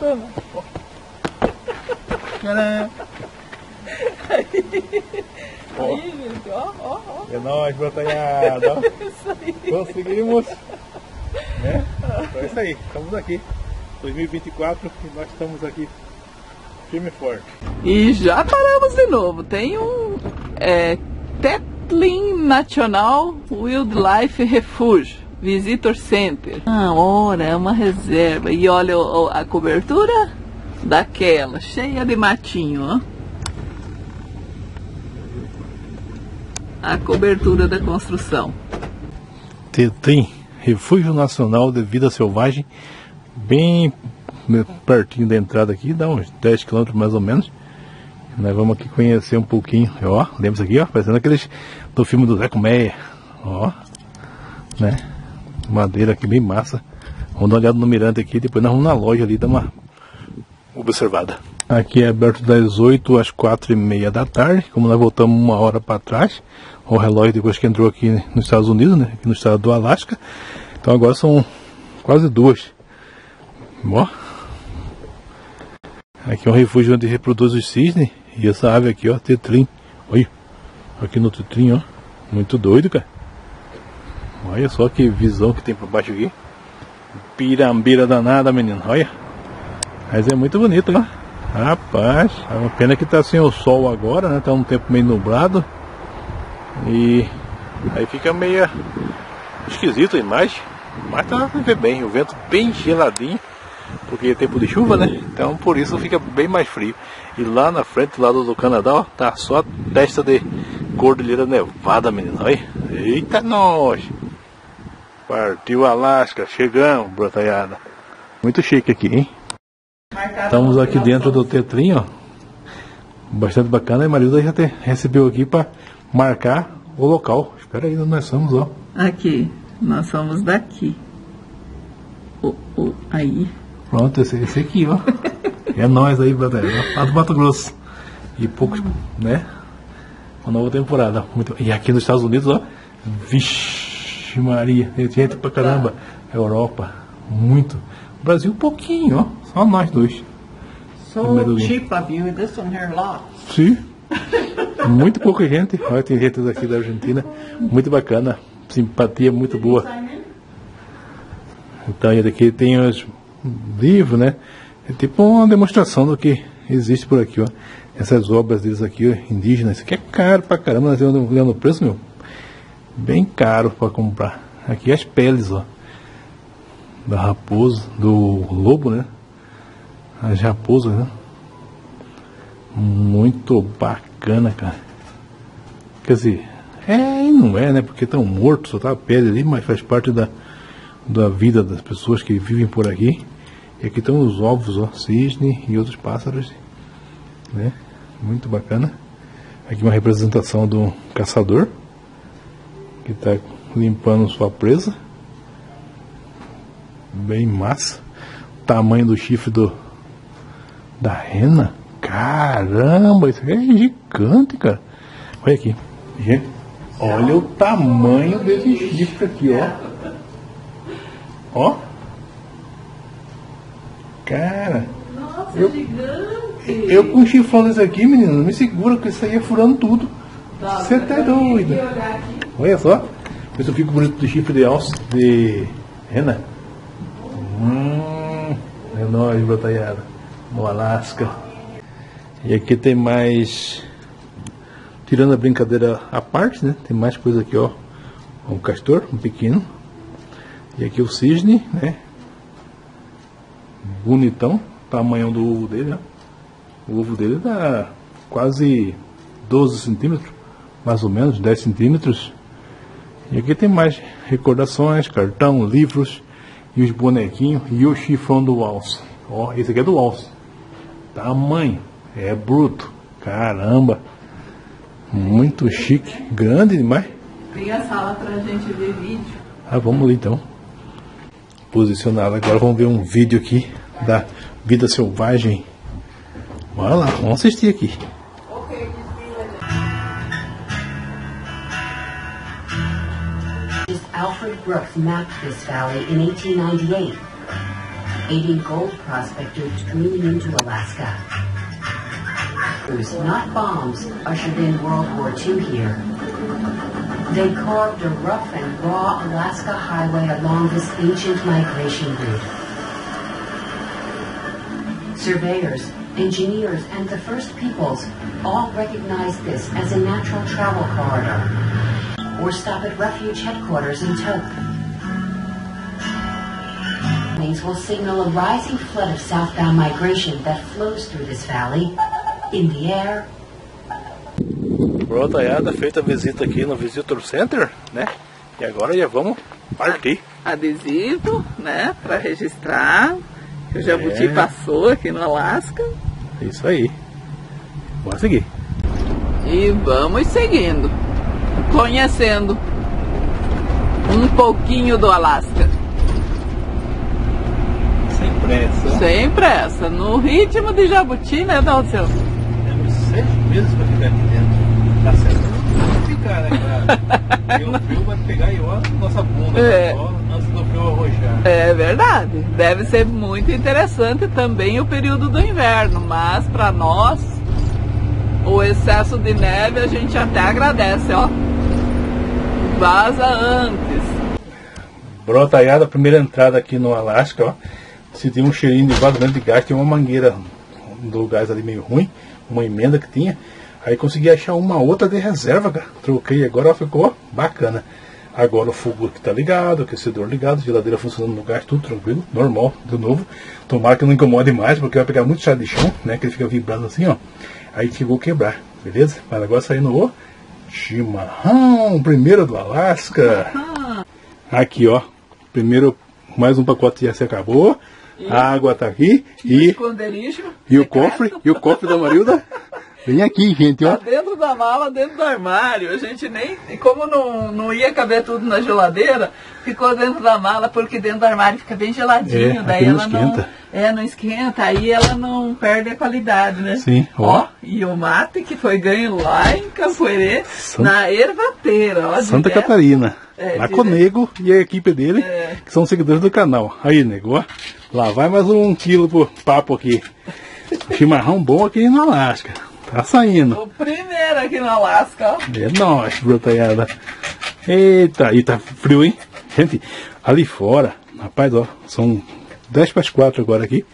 gostando? Caramba. Aí, gente, ó. É nóis, batalhada. Isso aí. Conseguimos. Né? Então é isso aí, estamos aqui. 2024 e nós estamos aqui firme e forte. E já paramos de novo. Tem um Tetlin National Wildlife Refuge Visitor Center. Ora, é uma reserva. E olha a cobertura daquela, cheia de matinho, ó. A cobertura da construção. Tetlin, Refúgio Nacional de Vida Selvagem, bem pertinho da entrada aqui, dá uns 10 km mais ou menos. Nós vamos aqui conhecer um pouquinho, ó, lembra aqui, ó, parecendo aqueles do filme do Zé Colmeia, ó, né, madeira aqui bem massa. Vamos dar uma olhada no mirante aqui, depois nós vamos na loja ali dar uma observada. Aqui é aberto das 8 às 4h30 da tarde, como nós voltamos uma hora para trás, o relógio depois que entrou aqui nos Estados Unidos, né, aqui no estado do Alasca, então agora são quase 2. Ó. Aqui é um refúgio onde reproduz os cisnes. E essa ave aqui, ó, Tetlin. Olha, aqui no Tetlin, ó. Muito doido, cara. Olha só que visão que tem por baixo aqui. Pirambeira danada, menino. Olha. Mas é muito bonito, né? Rapaz, é uma pena que tá sem o sol agora, né? Tá um tempo meio nublado. E aí fica meio esquisito a imagem. Mas tá pra ver bem. O vento bem geladinho. Porque é tempo de chuva, né? Então por isso fica bem mais frio. E lá na frente, do lado do Canadá, ó, tá só a testa de Cordilheira Nevada, menino. Olha. Eita nós! Partiu Alasca, chegamos, brotalhada. Muito chique aqui, hein? Estamos aqui dentro do Tetlin, ó. Bastante bacana. E a Marilda já recebeu aqui para marcar o local. Espera aí, nós somos, ó. Aqui, nós somos daqui. Aí. Pronto, esse aqui, ó. É nós aí, batalha. Lá do Mato Grosso. E poucos, né? Uma nova temporada. Muito... E aqui nos Estados Unidos, ó. Vixe Maria. Tem gente pra caramba. Europa. Muito. Brasil, pouquinho, ó. Só nós dois. So cheap of you, this one here lot. Sim. Muito pouca gente. Olha, tem gente daqui da Argentina. Muito bacana. Simpatia muito boa. Então, aqui tem os livros, né? É tipo uma demonstração do que existe por aqui, ó. Essas obras deles aqui, ó, indígenas. Isso aqui é caro pra caramba. Nós estamos olhando o preço, meu. Bem caro pra comprar. Aqui as peles, ó. Da raposa, do lobo, né? As raposas, né? Muito bacana, cara. Quer dizer, e não é, né? Porque estão mortos, só tá a pele ali, mas faz parte da vida das pessoas que vivem por aqui. E aqui estão os ovos, ó, cisne e outros pássaros, né? Muito bacana. Aqui uma representação do caçador que está limpando sua presa. Bem massa. O tamanho do chifre da rena. Caramba, isso aqui é gigante, cara. Olha aqui, gente. Olha o tamanho desse chifre aqui, ó. Ó. Cara. Nossa, gigante. Eu com um chifrão desse aqui, menino, não me segura, porque isso aí é furando tudo. Você tá doido. Olha só. Ver se eu fico bonito do chifre de alça, de rena. É nóis, batalhada. No Alasca. E aqui tem mais. Tirando a brincadeira à parte, né? Tem mais coisa aqui, ó. Um castor, um pequeno. E aqui o cisne, né? Bonitão. Tamanho do ovo dele, ó. O ovo dele dá quase 12 centímetros. Mais ou menos, 10 centímetros. E aqui tem mais recordações, cartão, livros. E os bonequinhos. E o chifrão do alce. Ó, esse aqui é do alce. Tamanho. É bruto. Caramba. Muito chique. Grande demais. Tem a sala pra gente ver vídeo. Ah, vamos lá então. Posicionado. Agora vamos ver um vídeo aqui da vida selvagem. Bora lá, vamos assistir aqui. Alfred Brooks mapped this valley in 1898. aiding gold prospectors dreaming into Alaska. Not bombs ushered in World War II here. They carved a rough and raw Alaska highway along this ancient migration route. Surveyors, engineers, and the First Peoples all recognize this as a natural travel corridor, or stop at refuge headquarters in Tok. These will signal a rising flood of southbound migration that flows through this valley, in the air. Pronto, Ayada, feita a visita aqui no Visitor Center, né? E agora já vamos partir. Adesivo, né? Para registrar que o jabuti passou aqui no Alasca. Isso aí. Vamos seguir. E vamos seguindo, conhecendo um pouquinho do Alasca. Sem pressa. Sem pressa, no ritmo de jabuti, né, Dalceu? Temos 6 meses para ficar aqui dentro. Tá certo, não vai ficar, né, cara? E o frio vai pegar igual a nossa bunda, antes do frio arrojar. É verdade, deve ser muito interessante também o período do inverno, mas para nós, o excesso de neve a gente até agradece, ó. Vaza antes. Pronto, Ayada, a primeira entrada aqui no Alasca, ó. Se tem um cheirinho de vazamento de gás, tem uma mangueira do gás ali meio ruim, uma emenda que tinha. Aí consegui achar uma outra de reserva, cara. Troquei agora, ó, ficou bacana. Agora o fogo aqui tá ligado, o aquecedor ligado, geladeira funcionando no gás, tudo tranquilo, normal, de novo. Tomara que não incomode mais, porque vai pegar muito chá de chão, né? Que ele fica vibrando assim, ó. Aí chegou a quebrar, beleza? Mas agora saindo o chimarrão, primeiro do Alasca. Aqui, ó. Primeiro, mais um pacote já se acabou. A água tá aqui. E o cofre da Marilda. Vem aqui, gente, ó. Tá dentro da mala, dentro do armário. A gente nem... Como não ia caber tudo na geladeira, ficou dentro da mala, porque dentro do armário fica bem geladinho. Daí ela não esquenta. Não esquenta. Aí ela não perde a qualidade, né? Sim, ó. E o mate que foi ganho lá em Campoerê, na Ervateira, ó. Santa Catarina. Lá com o Nego e a equipe dele, que são seguidores do canal. Aí, Nego, ó. Lá vai mais 1 quilo pro papo aqui. Chimarrão bom aqui no Alasca. Tá saindo. O primeiro aqui no Alasca, ó. É nóis, brotaiada. Eita, e tá frio, hein? Gente, ali fora, rapaz, ó, são 10 para as 4 agora aqui.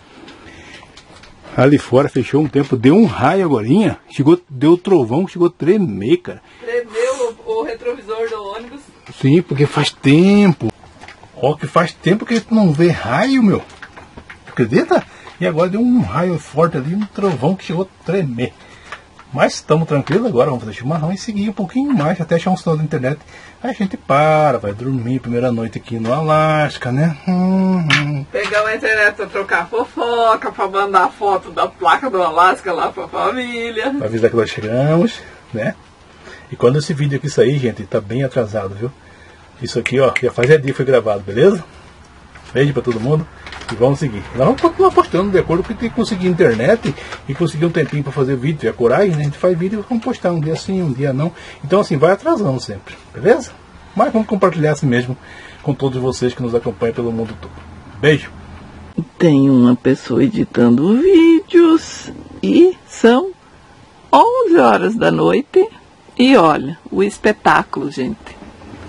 Ali fora fechou um tempo, deu um raio agorinha, deu trovão, chegou a tremer, cara. Tremeu o retrovisor do ônibus. Sim, porque faz tempo. Ó, que faz tempo que a gente não vê raio, meu. Acredita? E agora deu um raio forte ali, um trovão que chegou a tremer. Mas estamos tranquilos agora, vamos fazer chimarrão e seguir um pouquinho mais, até achar um sinal da internet. Aí a gente vai dormir, primeira noite aqui no Alasca, né? Pegar a internet pra trocar fofoca, pra mandar foto da placa do Alasca lá pra família. Pra avisar que nós chegamos, né? E quando esse vídeo aqui sair, gente, tá bem atrasado, viu? Isso aqui, ó, já faz dia foi gravado, beleza? Beijo pra todo mundo e vamos seguir. Nós vamos continuar postando de acordo com que conseguir internet e conseguir um tempinho para fazer vídeo. E a coragem, né? A gente faz vídeo e vamos postar um dia sim, um dia não. Então assim, vai atrasando sempre, beleza? Mas vamos compartilhar assim mesmo com todos vocês que nos acompanham pelo mundo todo. Beijo! Tem uma pessoa editando vídeos e são 11 horas da noite e olha, o espetáculo, gente.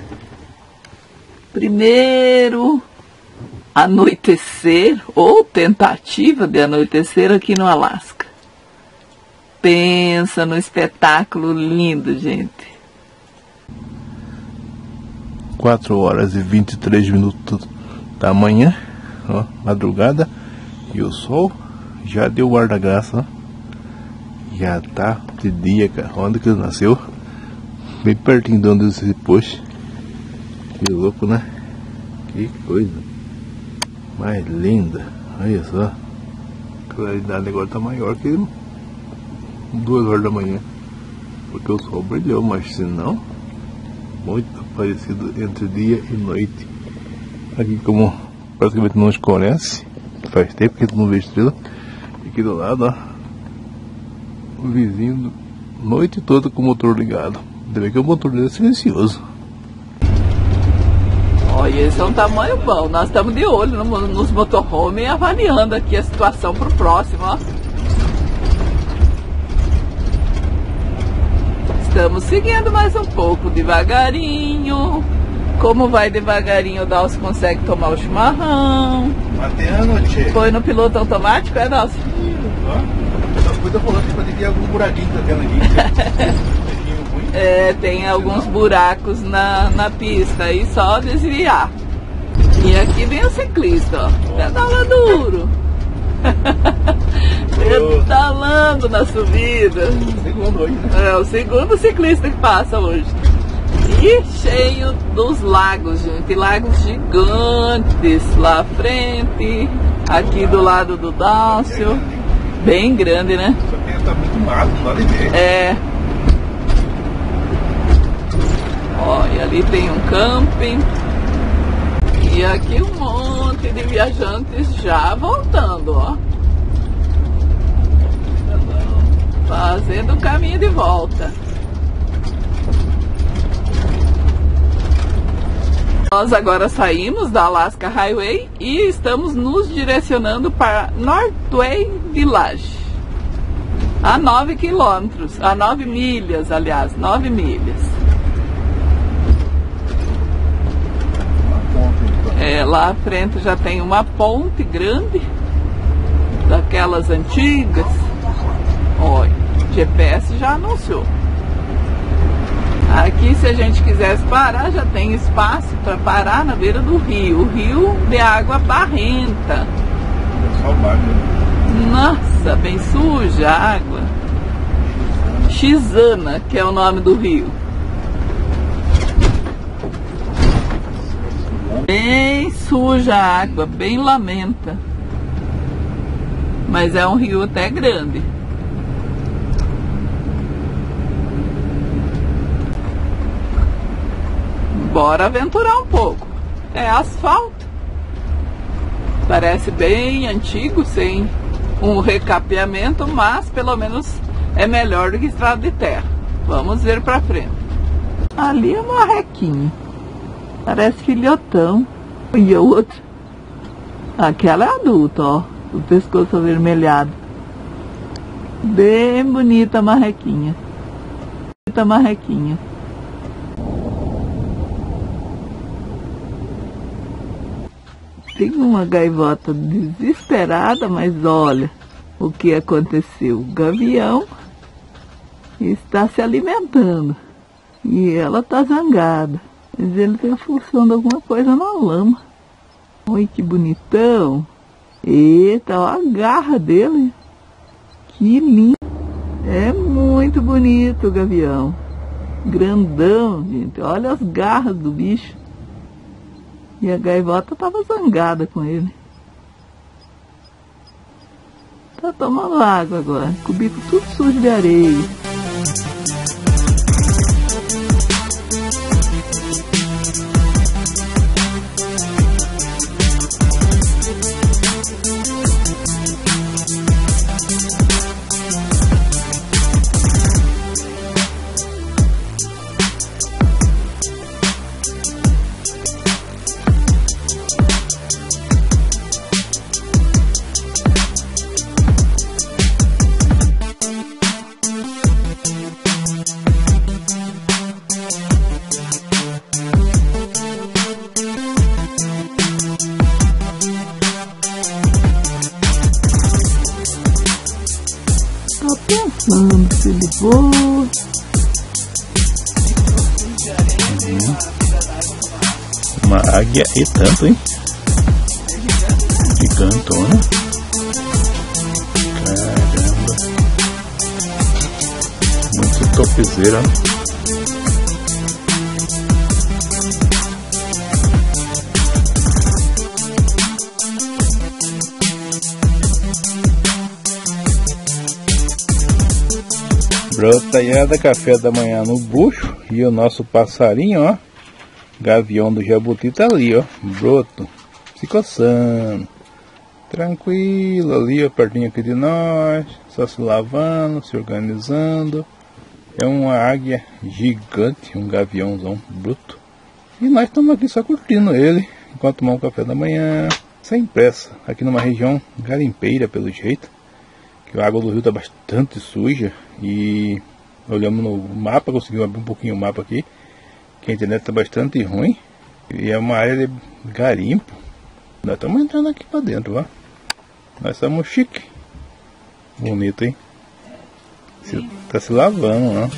Primeiro anoitecer, ou tentativa de anoitecer aqui no Alasca. Pensa no espetáculo lindo, gente. 4 horas e 23 minutos da manhã, ó, madrugada, e o sol já deu o ar da graça, ó. Já tá de dia, cara. Onde que ele nasceu? Bem pertinho de onde ele se pôs. Que louco, né? Que coisa mais linda. Olha só. A claridade agora tá maior que 2 horas da manhã. Porque o sol brilhou, mas se não, muito parecido entre dia e noite. Aqui, como praticamente não escurece, faz tempo que não vê estrela. Aqui do lado, ó, o vizinho, noite toda com o motor ligado. Ainda bem que o motor dele é silencioso. Olha, esse é um tamanho bom. Nós estamos de olho nos motorhome e avaliando aqui a situação para o próximo, ó. Estamos seguindo mais um pouco, devagarinho. Como vai devagarinho, o Dalcio consegue tomar o chimarrão. Matando, tchê. Foi no piloto automático, é, Dalcio? Essa coisa falando que pode ter algum buraquinho da tela aqui. É, tem alguns buracos na pista, e só desviar. E aqui vem o ciclista, ó, pedala duro. Pedalando na subida. Segundo hoje, né? É o segundo ciclista que passa hoje. E cheio dos lagos, gente. Lagos gigantes lá à frente. Aqui do lado do Dalcio. Bem grande, né? Só que tá muito mato, não vale ver. É. Ó, e ali tem um camping. E aqui um monte de viajantes já voltando, ó. Fazendo o caminho de volta. Nós agora saímos da Alaska Highway e estamos nos direcionando para Northway Village. A 9 quilômetros, a 9 milhas, aliás, 9 milhas. É, lá à frente já tem uma ponte grande, daquelas antigas. Olha, o GPS já anunciou. Aqui, se a gente quisesse parar, já tem espaço para parar na beira do rio. O rio de água barrenta. Nossa, bem suja a água. Xana, que é o nome do rio. Bem suja a água, bem lamenta. Mas é um rio até grande. Bora aventurar um pouco. É asfalto. Parece bem antigo, sem um recapeamento, mas pelo menos é melhor do que estrada de terra. Vamos ver pra frente. Ali é uma requinha. Parece filhotão. E a outra. Aquela é adulta, ó. O pescoço avermelhado. Bem bonita a marrequinha. Bonita a marrequinha. Tem uma gaivota desesperada, mas olha o que aconteceu. O gavião está se alimentando e ela está zangada. Mas ele tem a função de alguma coisa na lama. Olha que bonitão. Eita, olha a garra dele. Que lindo. É muito bonito o gavião. Grandão, gente. Olha as garras do bicho. E a gaivota estava zangada com ele. Tá tomando água agora, com o bico tudo sujo de areia. Pensando se ele voa. Uma águia e tanto, hein? Gigantona. Caramba. Muito topzeira. Brotaiada, café da manhã no bucho. E o nosso passarinho, ó, gavião do jabuti tá ali, ó, broto, se coçando, tranquilo ali, ó, pertinho aqui de nós, só se lavando, se organizando. É uma águia gigante, um gaviãozão bruto. E nós estamos aqui só curtindo ele, enquanto tomamos um café da manhã, sem pressa, aqui numa região garimpeira pelo jeito, que a água do rio está bastante suja e olhamos no mapa, conseguimos abrir um pouquinho o mapa aqui, que a internet está bastante ruim e é uma área de garimpo. Nós estamos entrando aqui para dentro, ó. Nós estamos chique, bonito, hein? Tá se lavando, ó.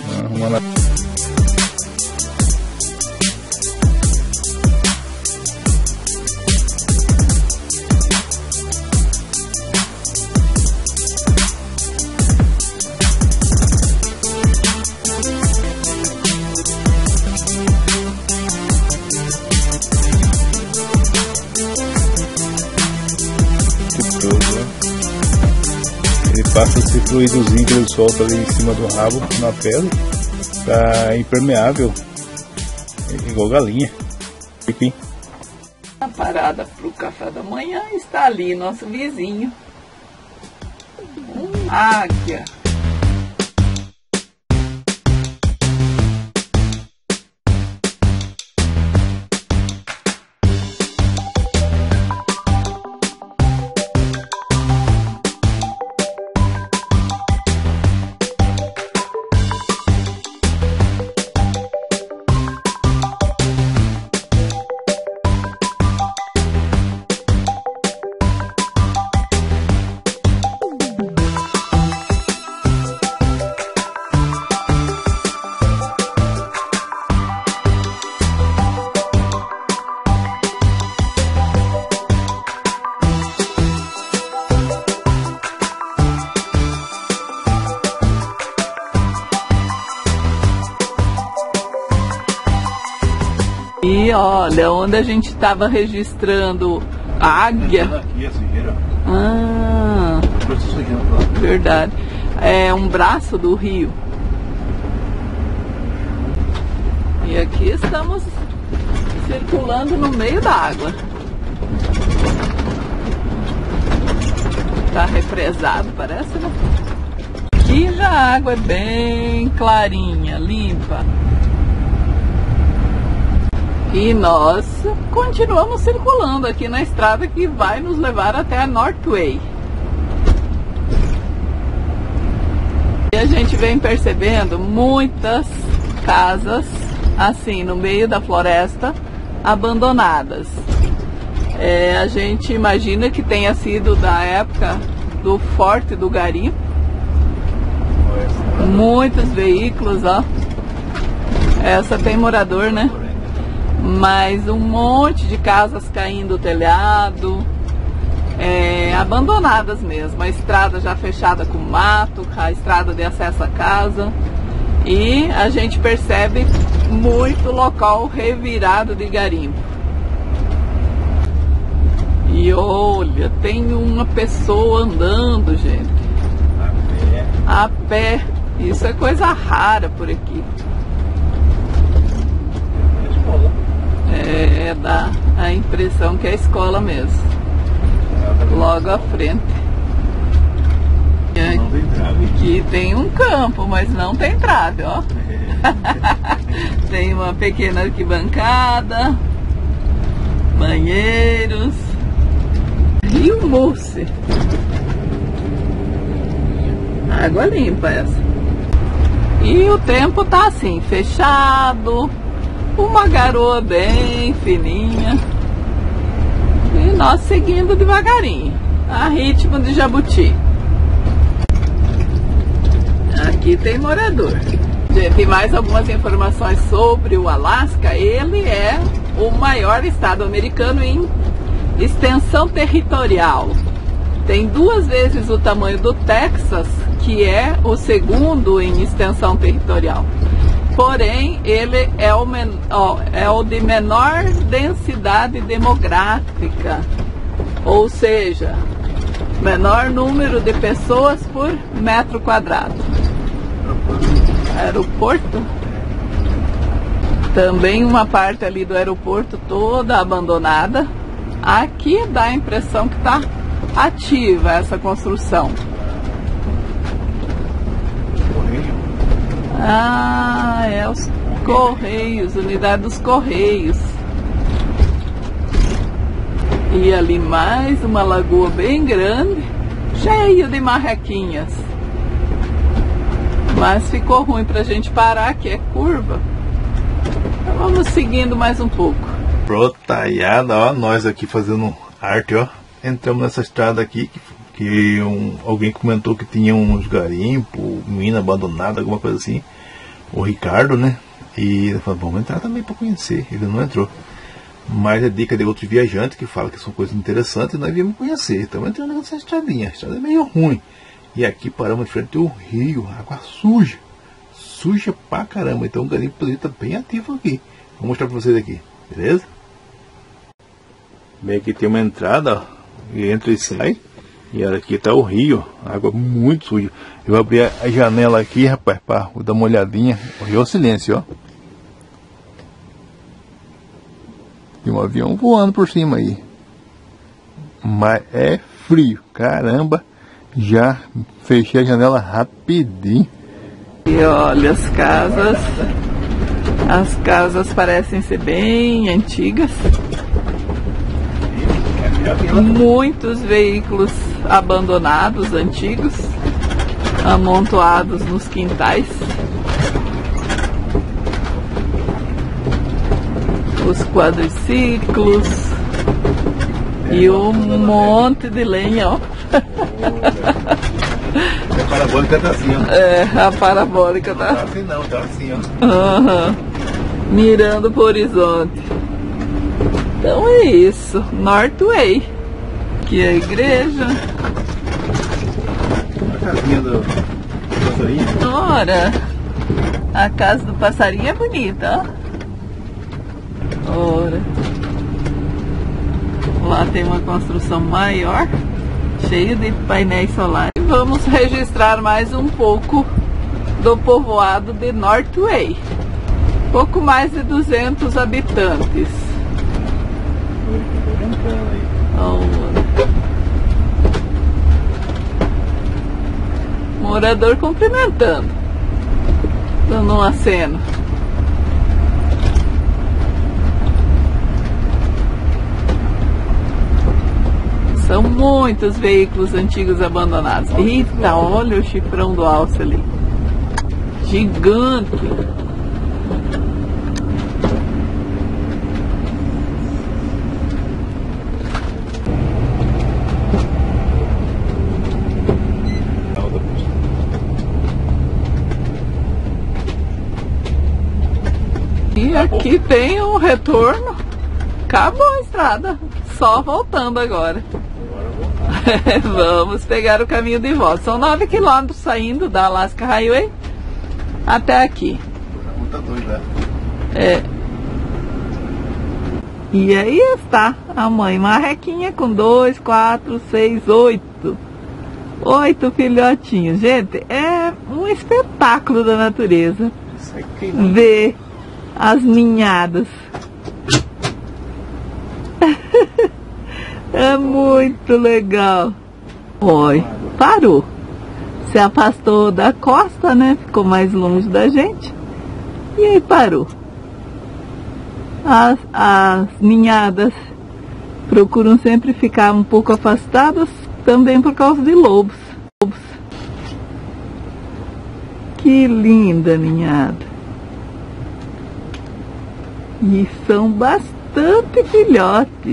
Ele passa esse fluidozinho que ele solta ali em cima do rabo, na pele, tá impermeável, igual galinha. Enfim. A parada pro café da manhã está ali, nosso vizinho. Águia. E olha, onde a gente estava registrando a águia. Ah, verdade. É um braço do rio. E aqui estamos circulando no meio da água. Tá represado, parece, né? Aqui já a água é bem clarinha, limpa. E nós continuamos circulando aqui na estrada que vai nos levar até a Northway. E a gente vem percebendo muitas casas assim no meio da floresta abandonadas. A gente imagina que tenha sido da época do Forte do Garimpo. Muitos veículos, ó. Essa tem morador, né? Mas um monte de casas caindo do telhado, abandonadas mesmo. A estrada já fechada com mato, a estrada de acesso à casa. E a gente percebe muito local revirado de garimpo. E olha, tem uma pessoa andando, gente. A pé. Isso é coisa rara por aqui. Dá a impressão que é a escola mesmo. Logo à frente. Aqui tem um campo, mas não tem trave, ó. Tem uma pequena arquibancada, banheiros. Rio Mousse. Água limpa essa. E o tempo tá assim, fechado. Uma garoa bem fininha. E nós seguindo devagarinho, a ritmo de jabuti. Aqui tem morador. Gente, mais algumas informações sobre o Alasca. Ele é o maior estado americano em extensão territorial. Tem 2 vezes o tamanho do Texas, que é o segundo em extensão territorial. Porém, ele é o de menor densidade demográfica, ou seja, menor número de pessoas por metro quadrado. Aeroporto? Também uma parte ali do aeroporto toda abandonada. Aqui dá a impressão que está ativa essa construção. Ah, Correios, unidade dos Correios. E ali mais uma lagoa bem grande, cheia de marrequinhas. Mas ficou ruim pra gente parar, que é curva. Então vamos seguindo mais um pouco. Protaiada, ó, nós aqui fazendo arte, ó. Entramos nessa estrada aqui, que alguém comentou que tinha uns garimpos, mina abandonada, alguma coisa assim. O Ricardo, né? E ele falou, vamos entrar também para conhecer. Ele não entrou. Mas é dica de outros viajantes que falam que são coisas interessantes e nós viemos conhecer. Estamos entrando nessa estradinha. A estrada é meio ruim. E aqui paramos de frente ao rio, água suja. Suja pra caramba. Então o garimpo poderia estar bem ativo aqui. Vou mostrar para vocês aqui, beleza? Bem, aqui tem uma entrada, ó, e entra e sai. E olha, aqui tá o rio, água muito suja. Eu abri a janela aqui, rapaz, para dar uma olhadinha. Olha o silêncio, ó. Tem um avião voando por cima aí. Mas é frio, caramba. Já fechei a janela rapidinho. E olha as casas. As casas parecem ser bem antigas. Muitos veículos abandonados, antigos, amontoados nos quintais. Os quadriciclos e um monte de lenha, ó. A parabólica tá assim, ó. É, a parabólica tá. Não tá assim não, tá assim, ó. Uhum. Mirando pro horizonte. Então é isso, Northway. Aqui é a igreja. A casinha do passarinho. Ora, a casa do passarinho é bonita, ó. Ora. Lá tem uma construção maior, cheia de painéis solares. E vamos registrar mais um pouco do povoado de Northway. Pouco mais de 200 habitantes. Morador cumprimentando, dando um aceno. São muitos veículos antigos abandonados. Eita, olha o chifrão do alce ali. Gigante. E aqui tem um retorno. Acabou a estrada. Só voltando agora. Vamos pegar o caminho de volta. São 9 quilômetros saindo da Alaska Highway até aqui. É. E aí está a mãe marrequinha com 2, 4, 6, 8. 8 filhotinhos. Gente, é um espetáculo da natureza ver as ninhadas. É muito legal. Oi, parou. Se afastou da costa, né? Ficou mais longe da gente. E aí parou. As ninhadas procuram sempre ficar um pouco afastadas, também por causa de lobos. Que linda ninhada. E são bastante filhotes.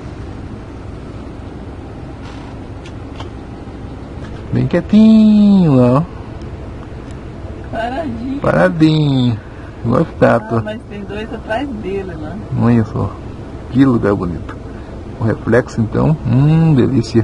Bem quietinho, ó. Paradinho. Paradinho. Igual estátua. Mas tem 2 atrás dele lá. Olha só. Que lugar bonito. O reflexo então. Delícia.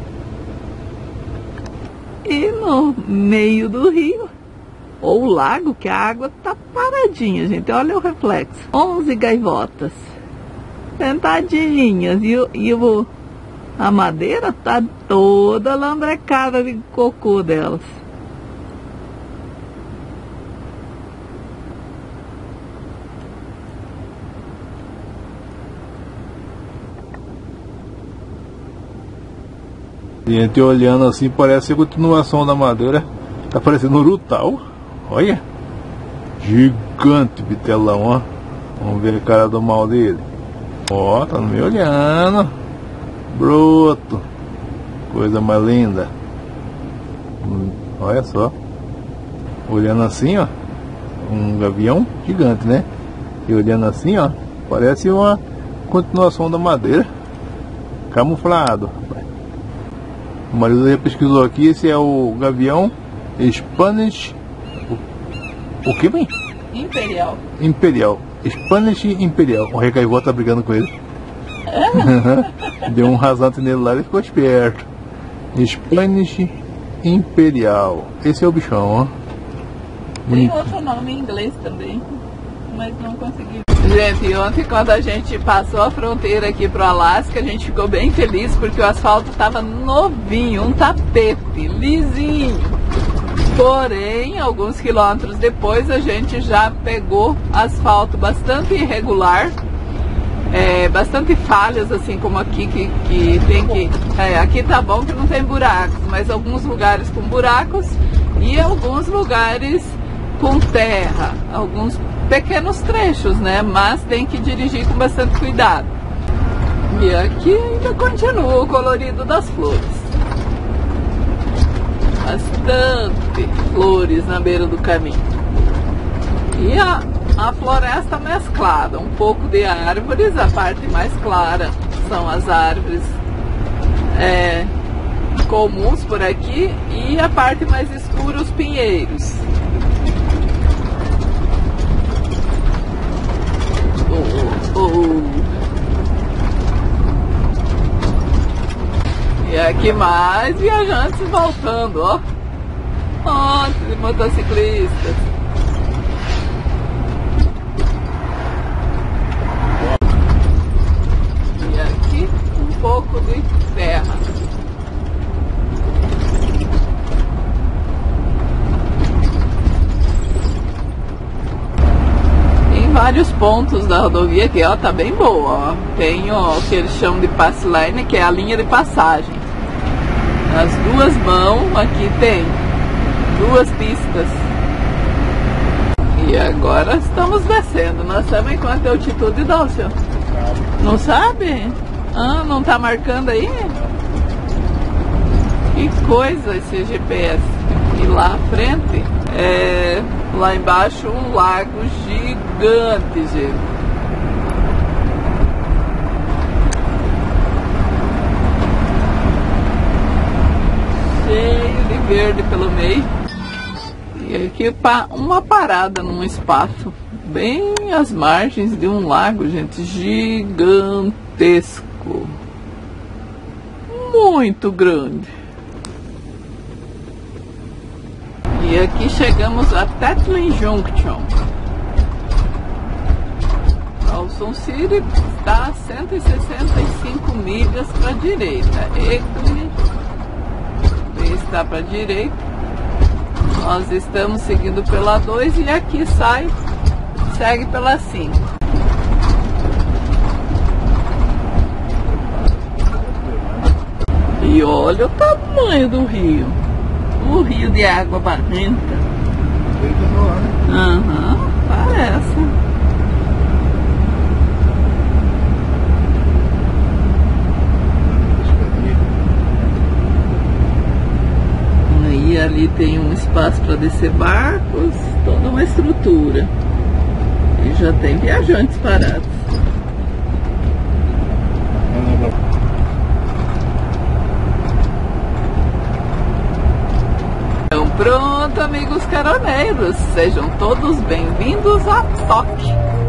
E no meio do rio, ou lago, que a água tá paradinha, gente. Olha o reflexo. 11 gaivotas. Sentadinhas. A madeira tá toda lambrecada de cocô delas. Gente, olhando assim, parece a continuação da madeira. Tá parecendo um urutau. Olha. Gigante bitelão, ó. Vamos ver a cara do mal dele. Ó, tá me olhando. Broto. Coisa mais linda. Olha só. Olhando assim, ó. Um gavião gigante, né? E olhando assim, ó. Parece uma continuação da madeira. Camuflado. O marido já pesquisou aqui. Esse é o gavião Spanish. O que, mãe? Imperial. Imperial. Spanish Imperial. O Recaivó tá brigando com ele. Deu um rasante nele lá e ficou esperto. Spanish Imperial. Esse é o bichão, ó. Tem outro nome em inglês também, mas não consegui. Gente, ontem quando a gente passou a fronteira aqui pro Alasca, a gente ficou bem feliz porque o asfalto estava novinho, um tapete, lisinho. Porém, alguns quilômetros depois a gente já pegou asfalto bastante irregular, bastante falhas, assim como aqui que tem que... aqui tá bom que não tem buracos, mas alguns lugares com buracos e alguns lugares com terra, alguns pequenos trechos, né? Mas tem que dirigir com bastante cuidado. E aqui ainda continua o colorido das flores. Bastante flores na beira do caminho. E a floresta mesclada, um pouco de árvores, a parte mais clara são as árvores comuns por aqui e a parte mais escura os pinheiros. E aqui mais viajantes voltando, ó. Monte de motociclistas. E aqui um pouco de terra. Vários pontos da rodovia aqui, ó, tá bem boa, ó. Tem o que eles chamam de pass line, que é a linha de passagem. As duas mãos aqui tem 2 pistas. E agora estamos descendo. Nós sabemos em quanta altitude, Dálcio? Não sabe? Ah, não tá marcando aí? Que coisa esse GPS. E lá à frente lá embaixo um lago gigante, gente. Cheio de verde pelo meio. E aqui uma parada num espaço bem às margens de um lago, gente, gigantesco. Muito grande. E aqui chegamos a Tetlin Junction. Dawson City está a 165 milhas para a direita. Egley está para a direita. Nós estamos seguindo pela 2 e aqui segue pela 5. E olha o tamanho do rio. O rio de água barrenta. Aham, parece. E ali tem um espaço para descer barcos, toda uma estrutura. E já tem viajantes parados. Pronto, amigos caroneiros, sejam todos bem-vindos a Tóquio.